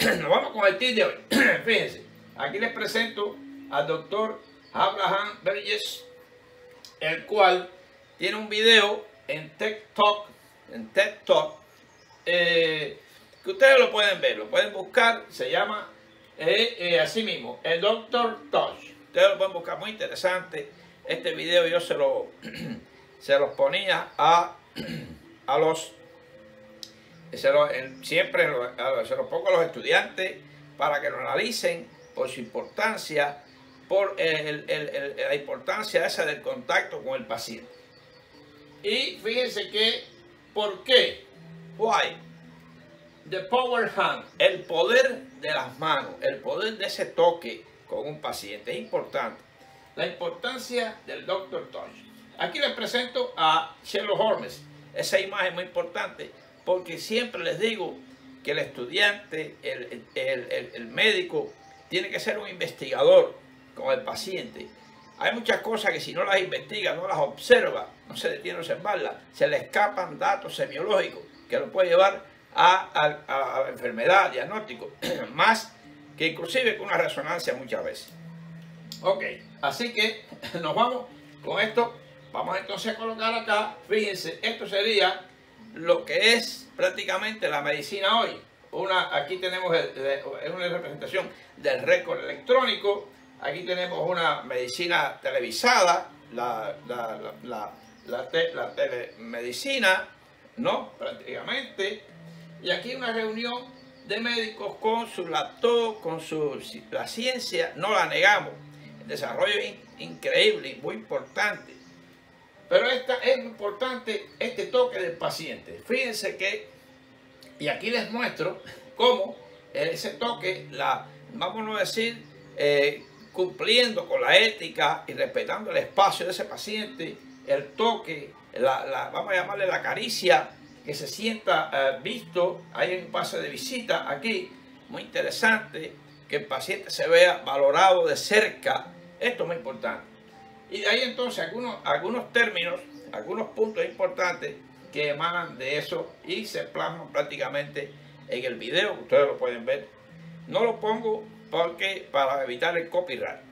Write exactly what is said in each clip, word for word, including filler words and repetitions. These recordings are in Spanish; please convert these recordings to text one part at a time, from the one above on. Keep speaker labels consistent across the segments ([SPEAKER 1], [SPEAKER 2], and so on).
[SPEAKER 1] nos vamos con el tip de hoy. Fíjense, aquí les presento al doctor Abraham Verghese, el cual tiene un video en TED Talk, en TED Talk, eh, que ustedes lo pueden ver, lo pueden buscar, se llama eh, eh, así mismo, el doctor Touch. Ustedes lo pueden buscar, muy interesante. Este video yo se lo se los ponía a, a los se lo, siempre a, se los pongo a los estudiantes para que lo analicen por su importancia, por el, el, el, la importancia esa del contacto con el paciente. Y fíjense que, ¿por qué? Why? The power hand, el poder de las manos, el poder de ese toque con un paciente es importante. La importancia del doctor Touch. Aquí les presento a Sherlock Holmes. Esa imagen es muy importante porque siempre les digo que el estudiante, el, el, el, el médico, tiene que ser un investigador con el paciente. Hay muchas cosas que si no las investiga, no las observa, no se detiene a observarlas, se le escapan datos semiológicos que lo puede llevar a, a, a la enfermedad, diagnóstico, más que inclusive con una resonancia muchas veces. Ok, así que nos vamos con esto. Vamos entonces a colocar acá, fíjense, esto sería lo que es prácticamente la medicina hoy. Una, aquí tenemos el, el, una representación del récord electrónico. Aquí tenemos una medicina televisada, la, la, la, la, la, te, la telemedicina, ¿no? Prácticamente. Y aquí una reunión de médicos con su laptop, con su, la ciencia, no la negamos. El desarrollo es increíble, muy importante. Pero esta, es importante este toque del paciente. Fíjense que, y aquí les muestro cómo ese toque, la, vamos a decir, eh, cumpliendo con la ética y respetando el espacio de ese paciente, el toque, la, la, vamos a llamarle la caricia, que se sienta eh, visto. Hay un pase de visita aquí, muy interesante, que el paciente se vea valorado de cerca. Esto es muy importante. Y de ahí entonces algunos, algunos términos, algunos puntos importantes que emanan de eso y se plasman prácticamente en el video, que ustedes lo pueden ver. No lo pongo porque para evitar el copyright.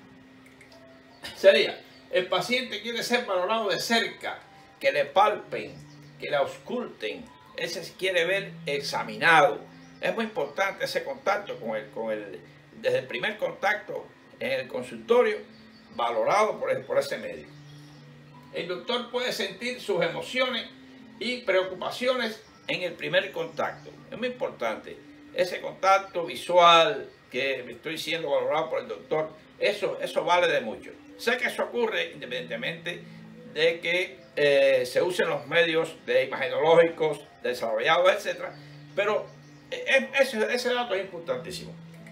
[SPEAKER 1] Sería, el paciente quiere ser valorado de cerca, que le palpen, que le ausculten, ese quiere ver examinado. Es muy importante ese contacto con el, con el, desde el primer contacto en el consultorio, valorado por, el, por ese médico. El doctor puede sentir sus emociones y preocupaciones en el primer contacto. Es muy importante ese contacto visual que me estoy siendo valorado por el doctor. Eso, eso vale de mucho. Sé que eso ocurre independientemente de que eh, se usen los medios de imagenológicos desarrollados, etcétera. Pero eh, ese, ese dato es importantísimo.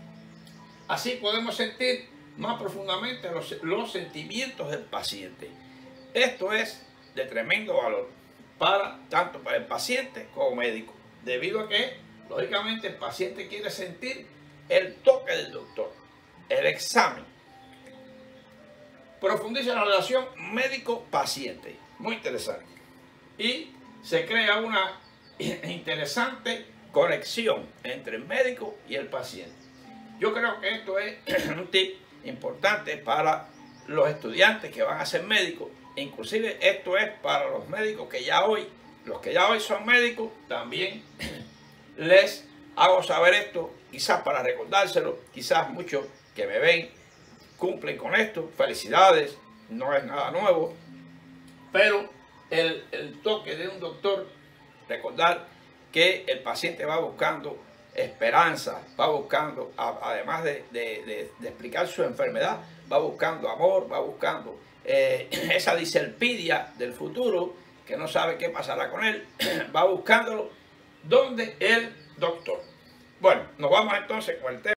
[SPEAKER 1] Así podemos sentir más profundamente los, los sentimientos del paciente. Esto es de tremendo valor para tanto para el paciente como médico, debido a que lógicamente el paciente quiere sentir el toque del doctor, el examen. Profundiza la relación médico-paciente, muy interesante, y se crea una interesante conexión entre el médico y el paciente. Yo creo que esto es un tip importante para los estudiantes que van a ser médicos. Inclusive esto es para los médicos que ya hoy, los que ya hoy son médicos, también les hago saber esto, quizás para recordárselo, quizás muchos que me ven cumplen con esto. Felicidades, no es nada nuevo, pero el, el toque de un doctor, recordar que el paciente va buscando esperanza, va buscando, además de, de, de, de explicar su enfermedad, va buscando amor, va buscando eh, esa diselpidia del futuro, que no sabe qué pasará con él, va buscándolo donde el doctor. Bueno, nos vamos entonces con el tema.